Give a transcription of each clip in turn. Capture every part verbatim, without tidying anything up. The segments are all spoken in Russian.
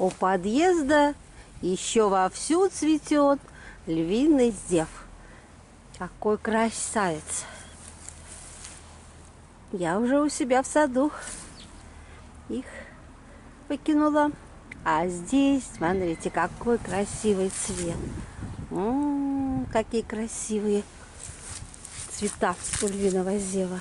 У подъезда еще вовсю цветет львиный зев. Какой красавец! Я уже у себя в саду их выкинула. А здесь, смотрите, какой красивый цвет. М-м, какие красивые цвета у львиного зева.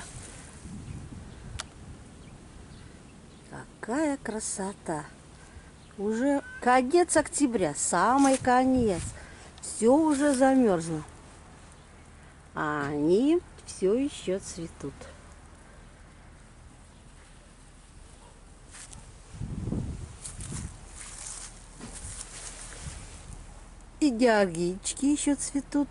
Какая красота! Уже конец октября, самый конец. Все уже замерзло. А они все еще цветут. И георгинчики еще цветут.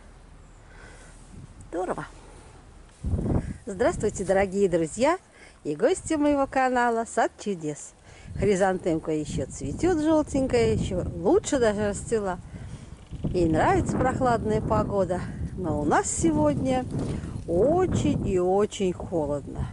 Здорово. Здравствуйте, дорогие друзья и гости моего канала Сад чудес. Хризантемка еще цветет желтенькая, еще лучше даже расцвела. Ей нравится прохладная погода. Но у нас сегодня очень и очень холодно.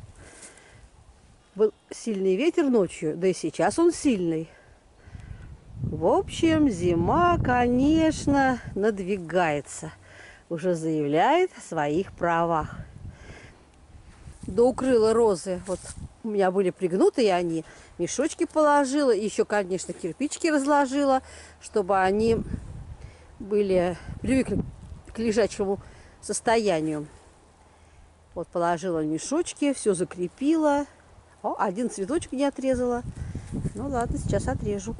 Был сильный ветер ночью, да и сейчас он сильный. В общем, зима, конечно, надвигается. Уже заявляет о своих правах. До укрыла розы. Вот у меня были пригнутые они. Мешочки положила. Еще, конечно, кирпичики разложила, чтобы они были привыкли к лежачему состоянию. Вот положила мешочки, все закрепила. О, один цветочек не отрезала. Ну ладно, сейчас отрежу.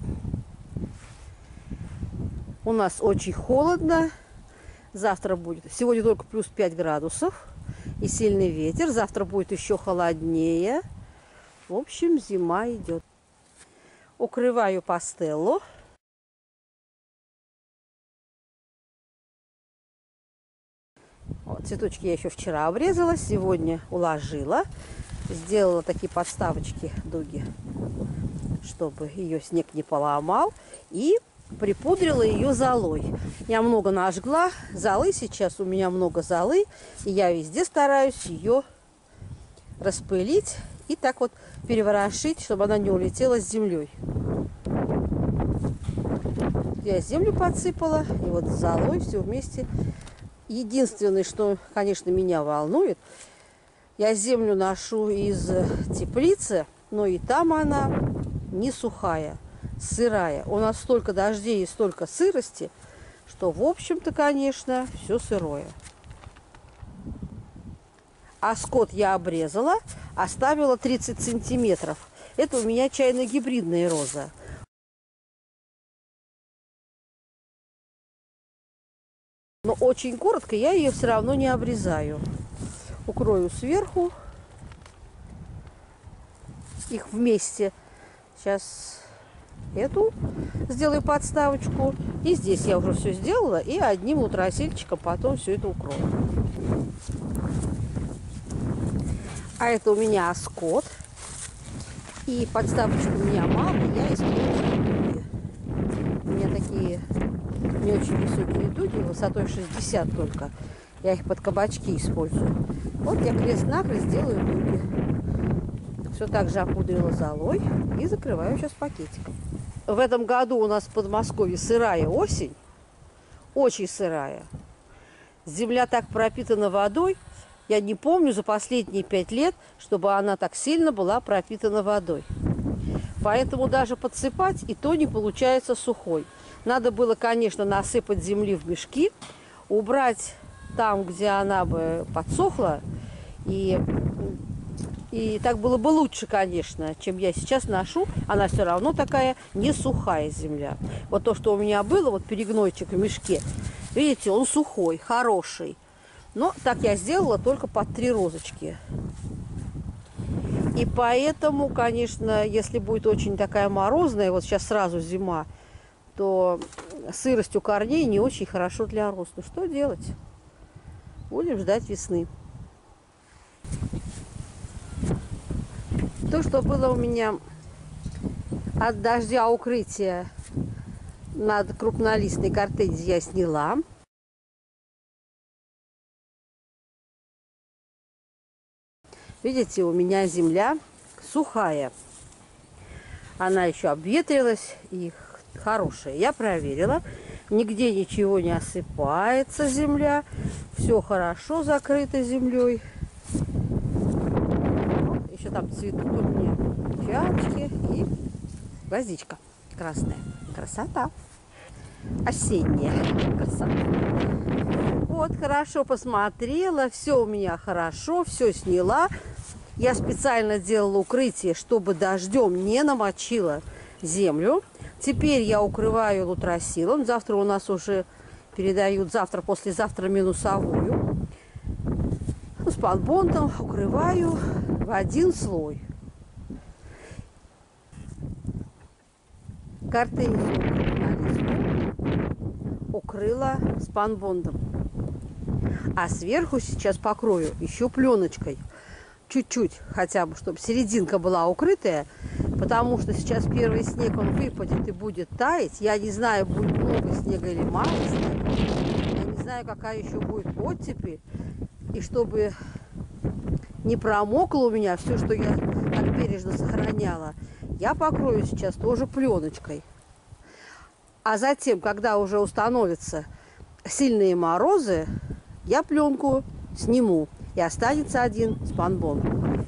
У нас очень холодно. Завтра будет. Сегодня только плюс пять градусов. И сильный ветер. Завтра будет еще холоднее. В общем, зима идет. Укрываю пастеллу. Вот, цветочки я еще вчера обрезала. Сегодня уложила. Сделала такие подставочки дуги, чтобы ее снег не поломал. И припудрила ее золой. Я много нажгла золы. Сейчас у меня много золы. И я везде стараюсь ее распылить и так вот переворошить, чтобы она не улетела с землей. Я землю подсыпала. И вот с золой все вместе. Единственное, что, конечно, меня волнует, я землю ношу из теплицы, но и там она не сухая, сырая. У нас столько дождей и столько сырости, что, в общем-то, конечно, все сырое. А скот я обрезала, оставила тридцать сантиметров. Это у меня чайно-гибридная роза. Но очень коротко я ее все равно не обрезаю. Укрою сверху их вместе. Сейчас эту сделаю подставочку. И здесь я уже все сделала. И одним утросельчиком потом все это укрою. А это у меня скот. И подставочек у меня мало. Я использую. У меня такие не очень высокие дуги, высотой шестьдесят только. Я их под кабачки использую. Вот я крест-накрест делаю дуги. Все так же опудрила золой и закрываю сейчас пакетиком. В этом году у нас в Подмосковье сырая осень. Очень сырая. Земля так пропитана водой. Я не помню за последние пять лет, чтобы она так сильно была пропитана водой. Поэтому даже подсыпать и то не получается сухой. Надо было, конечно, насыпать земли в мешки, убрать там, где она бы подсохла. И, и так было бы лучше, конечно, чем я сейчас ношу. Она все равно такая не сухая земля. Вот то, что у меня было, вот перегнойчик в мешке, видите, он сухой, хороший. Но так я сделала только под три розочки. И поэтому, конечно, если будет очень такая морозная, вот сейчас сразу зима, то сырость у корней не очень хорошо для роз. Ну что делать? Будем ждать весны. То, что было у меня от дождя укрытие над крупнолистной гортензией, я сняла. Видите, у меня земля сухая. Она еще обветрилась и хорошая. Я проверила. Нигде ничего не осыпается земля. Все хорошо закрыто землей. Еще там цветут у меня фиалочки и гвоздичка красная. Красота. Осенняя красота. Вот, хорошо посмотрела. Все у меня хорошо. Все сняла. Я специально делала укрытие, чтобы дождем не намочило землю. Теперь я укрываю лутросилом. Завтра у нас уже передают, завтра, послезавтра минусовую. Ну, с панбондом укрываю в один слой. Гортензию укрыла с панбондом. А сверху сейчас покрою еще пленочкой. Чуть-чуть, хотя бы, чтобы серединка была укрытая, потому что сейчас первый снег, он выпадет и будет таять. Я не знаю, будет много снега или мало снега. Я не знаю, какая еще будет оттепель. И чтобы не промокло у меня все, что я так бережно сохраняла, я покрою сейчас тоже пленочкой. А затем, когда уже установятся сильные морозы, я пленку сниму. И останется один спанбонд.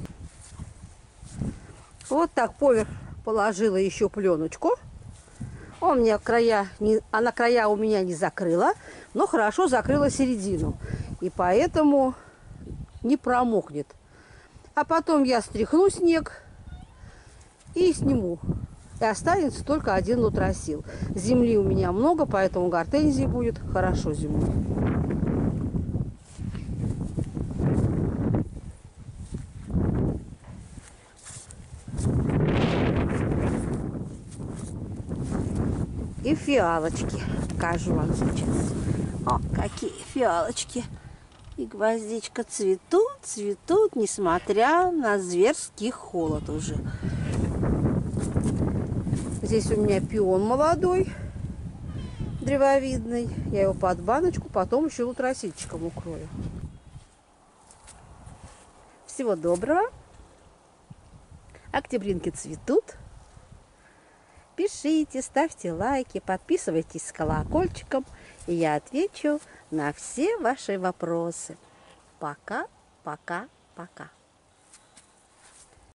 Вот так поверх положила еще пленочку. Он мне края не, она края у меня не закрыла, но хорошо закрыла середину. И поэтому не промокнет. А потом я стряхну снег и сниму. И останется только один лутросил. Земли у меня много, поэтому гортензии будет хорошо зимой. И фиалочки покажу вам сейчас. О, какие фиалочки. И гвоздичка цветут, цветут, несмотря на зверский холод уже. Здесь у меня пион молодой, древовидный. Я его под баночку, потом еще лутросильчиком укрою. Всего доброго. Октябринки цветут. Пишите, ставьте лайки, подписывайтесь с колокольчиком, и я отвечу на все ваши вопросы. Пока, пока, пока.